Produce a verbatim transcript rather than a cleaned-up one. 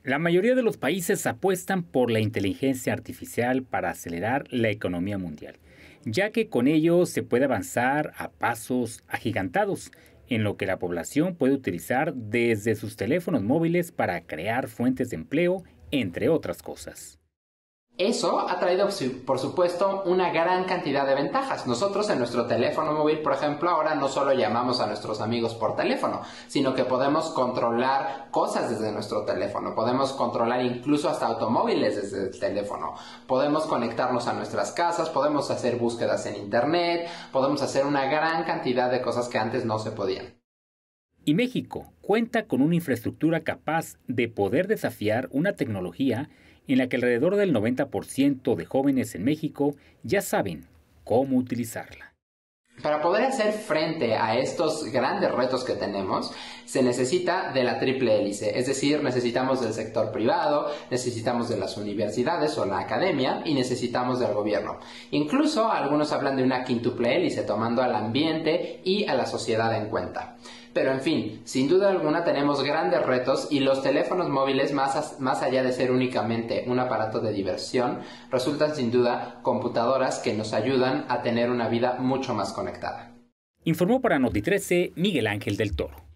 La mayoría de los países apuestan por la inteligencia artificial para acelerar la economía mundial, ya que con ello se puede avanzar a pasos agigantados, en lo que la población puede utilizar desde sus teléfonos móviles para crear fuentes de empleo, entre otras cosas. Eso ha traído, por supuesto, una gran cantidad de ventajas. Nosotros en nuestro teléfono móvil, por ejemplo, ahora no solo llamamos a nuestros amigos por teléfono, sino que podemos controlar cosas desde nuestro teléfono. Podemos controlar incluso hasta automóviles desde el teléfono. Podemos conectarnos a nuestras casas, podemos hacer búsquedas en internet, podemos hacer una gran cantidad de cosas que antes no se podían. Y México cuenta con una infraestructura capaz de poder desafiar una tecnología en la que alrededor del noventa por ciento de jóvenes en México ya saben cómo utilizarla. Para poder hacer frente a estos grandes retos que tenemos, se necesita de la triple hélice, es decir, necesitamos del sector privado, necesitamos de las universidades o la academia y necesitamos del gobierno. Incluso algunos hablan de una quíntuple hélice, tomando al ambiente y a la sociedad en cuenta. Pero en fin, sin duda alguna tenemos grandes retos y los teléfonos móviles, más, más allá de ser únicamente un aparato de diversión, resultan sin duda computadoras que nos ayudan a tener una vida mucho más conectada. Informó para Noti trece Miguel Ángel del Toro.